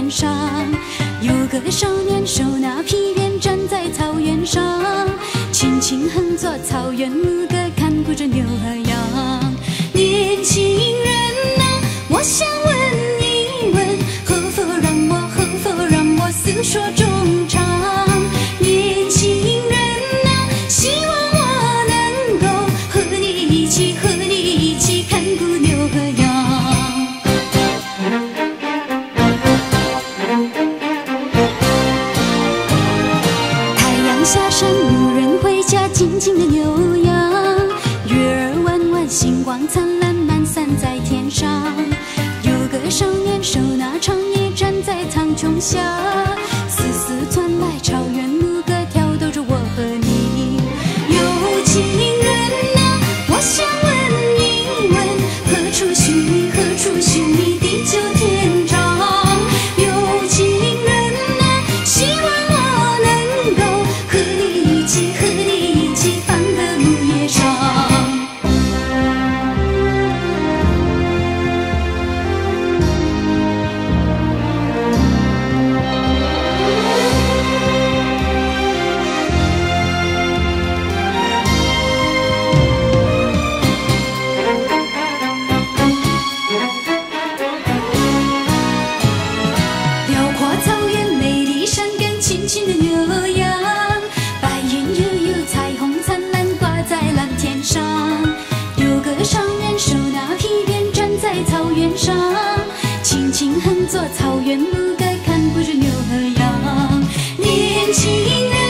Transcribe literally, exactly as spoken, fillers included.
原上，有个少年手拿皮鞭站在草原上，轻轻哼作草原牧歌，看顾着牛和羊。年轻人啊，我想问一问，可否让我可否让我诉说衷肠？年轻人啊，希望我能够和你一起和你一起看顾牛和羊。下山，牧人回家，静静的牛羊，月儿弯弯，星光灿烂，满散在天上。有个少年手拿长椅，站在苍穹下，丝丝传来草原牧歌，挑逗着我和你。有情人啊，我想问一问，何处寻觅，何处寻觅地久天长？有情人啊，希望我能够和你一起，和你一起放个牧野上。辽阔草原，美丽山根，亲亲的牛羊，白云悠悠，彩虹灿烂，挂在蓝天上。有个少年手拿皮鞭，站在草原上，轻轻哼作草原牧歌，看顾着牛和羊。年轻人